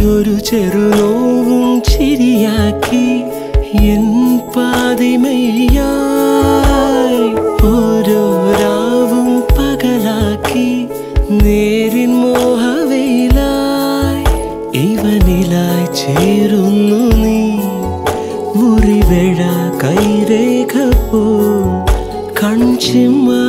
ഒരു ചെറുനോവും ചിരിയാക്കി എൻ പാതിമയായി ഓരോ രാവും പകലാക്കി നേരിൻ മോഹവയിലായി ഇവനിലായി ചേരുന്നു നീ മുറിവേഴ കൈരേഖ പോ കൺചിമ്മ